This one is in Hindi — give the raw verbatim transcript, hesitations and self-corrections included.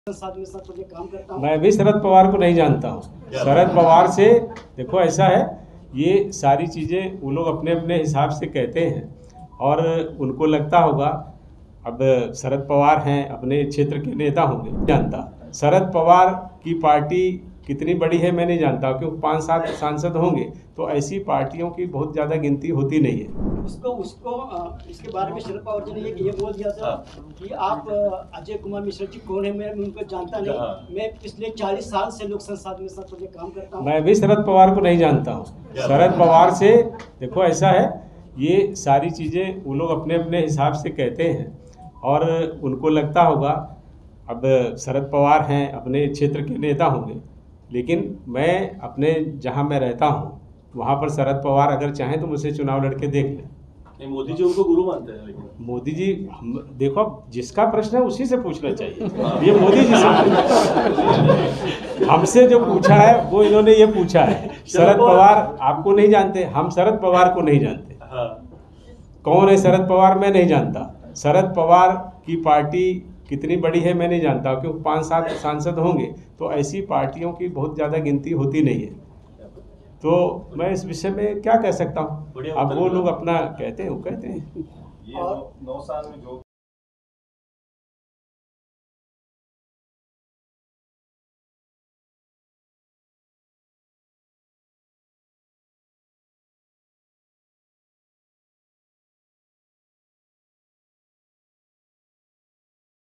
साथ में साथ में काम करता हूं। मैं भी शरद पवार को नहीं जानता हूँ। शरद पवार से देखो ऐसा है, ये सारी चीज़ें वो लोग अपने अपने हिसाब से कहते हैं और उनको लगता होगा। अब शरद पवार हैं, अपने क्षेत्र के नेता होंगे, जानता। शरद पवार की पार्टी कितनी बड़ी है मैं नहीं जानता, क्योंकि पाँच सात सांसद होंगे तो ऐसी पार्टियों की बहुत ज़्यादा गिनती होती नहीं है। उसको उसको इसके बारे में शरद पवार जी ने ये, ये बोल दिया था कि आप अजय कुमार मिश्रा जी कौन है, मैं उनको जानता नहीं, मैं पिछले चालीस साल से लोक संसद में साथ में काम करता हूँ। मैं भी शरद पवार को नहीं जानता हूँ। शरद पवार से देखो ऐसा है, ये सारी चीज़ें वो लोग अपने अपने हिसाब से कहते हैं और उनको लगता होगा। अब शरद पवार हैं, अपने क्षेत्र के नेता होंगे, लेकिन मैं अपने जहां मैं रहता हूं वहां पर शरद पवार अगर चाहें तो मुझसे चुनाव लड़के देख लें। नहीं, मोदी जी उनको गुरु मानते हैं, लेकिन मोदी जी हम देखो, जिसका प्रश्न है उसी से पूछना चाहिए। ये मोदी जी से हमसे जो पूछा है वो इन्होंने ये पूछा है। शरद पवार आपको नहीं जानते, हम शरद पवार को नहीं जानते। हाँ। कौन है शरद पवार मैं नहीं जानता। शरद पवार की पार्टी कितनी बड़ी है मैं नहीं जानता, क्योंकि पाँच सात सांसद होंगे तो ऐसी पार्टियों की बहुत ज़्यादा गिनती होती नहीं है। तो मैं इस विषय में क्या कह सकता हूँ। अब वो लोग अपना कहते हैं, वो कहते हैं। ये नौ साल में जो